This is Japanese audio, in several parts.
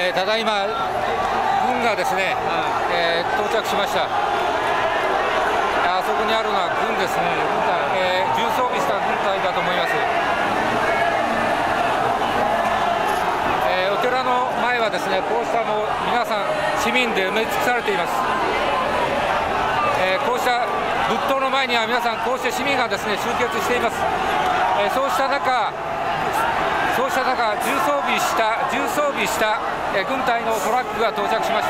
ただいま軍がですね、到着しました。あそこにあるのは軍ですね、軍隊、重装備した軍隊だと思います。お寺の前はですね、こうしたもう皆さん市民で埋め尽くされています。こうした仏塔の前には皆さんこうして市民がですね集結しています。そうした中、重装備した軍隊のトラックが到着しました。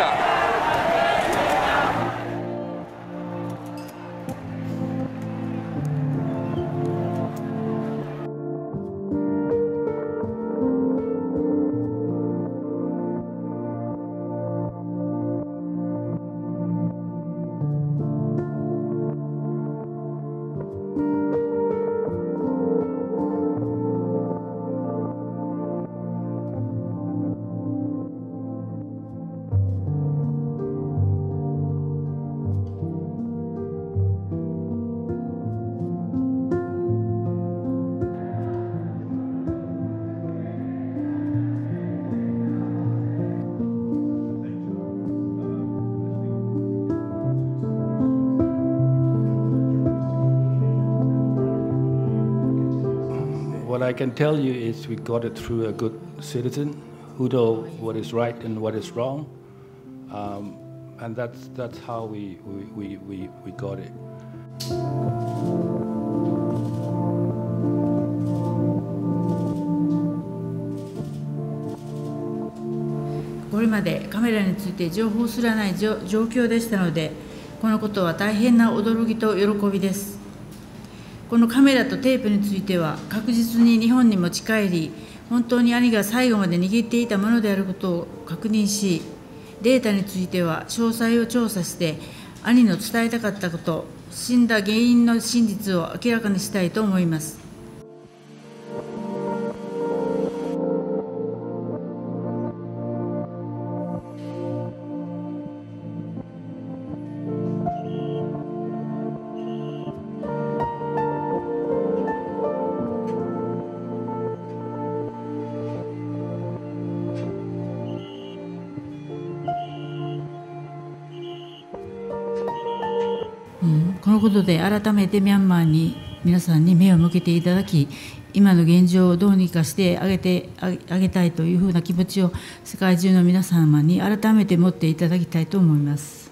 What I can tell you is we got it through a good citizen who know what is right and what is wrong, and that's how we got it. これまでカメラについて情報すらない状況でしたので、このことは大変な驚きと喜びです。このカメラとテープについては確実に日本に持ち帰り、本当に兄が最後まで握っていたものであることを確認し、データについては詳細を調査して兄の伝えたかったこと、死んだ原因の真実を明らかにしたいと思います。このことで改めてミャンマーに皆さんに目を向けていただき、今の現状をどうにかしてあげたいというふうな気持ちを世界中の皆様に改めて持っていただきたいと思います。